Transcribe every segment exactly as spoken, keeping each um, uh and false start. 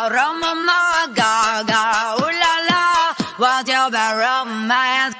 ro-mah, ro-mah-mah, Gaga, ooh la la, what's your bad romance?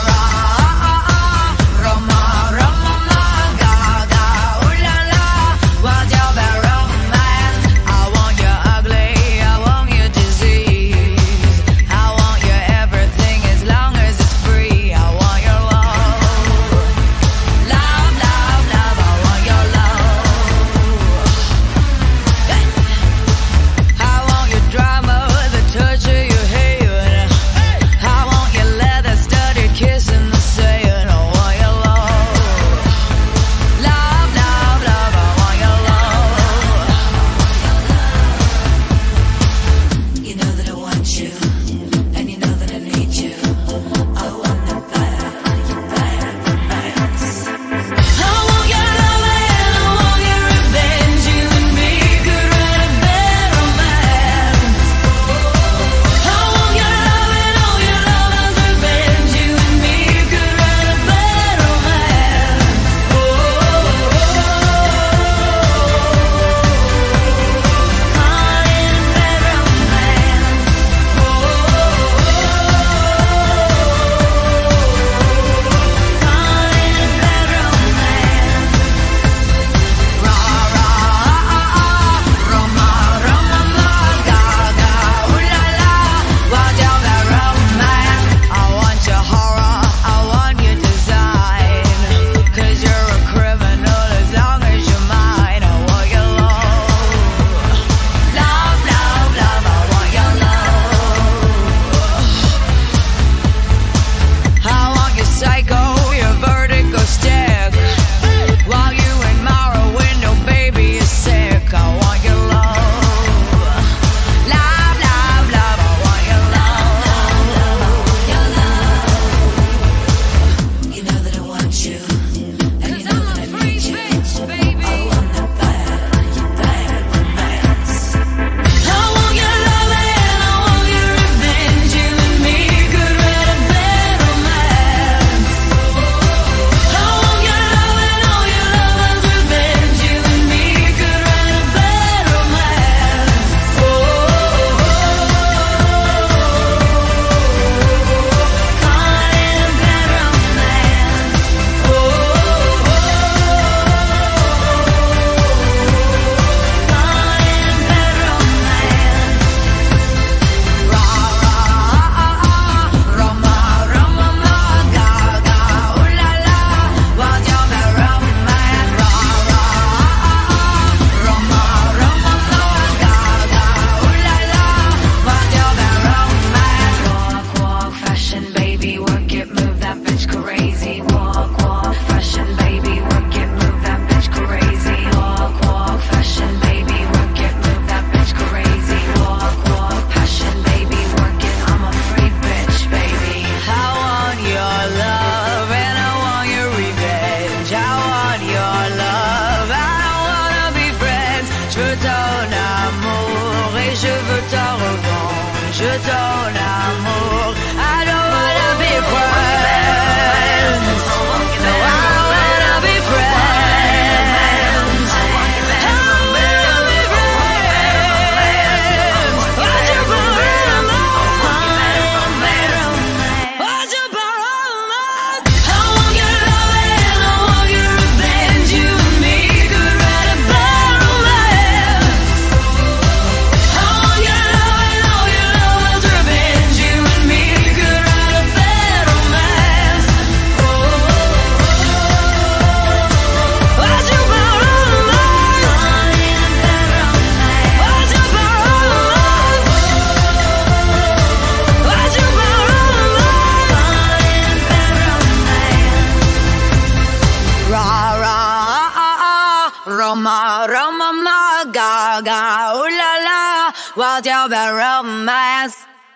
ro-mah, ro-mah-mah, Gaga, ooh la la, what's your bad romance?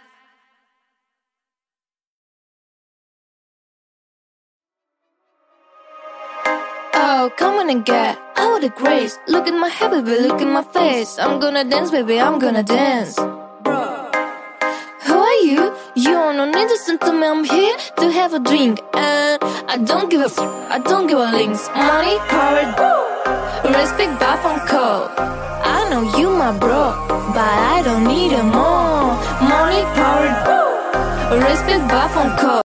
Oh, come on and get out of the grace. Look at my hair, baby, look at my face. I'm gonna dance, baby, I'm gonna dance. Who are you? You don't need to listen to me, I'm here to have a drink. And I don't give a f, I don't give a links. Money, power, respect, buff, and call. I know know you my bro, but I don't need it more. Money, power, respect, buff on code.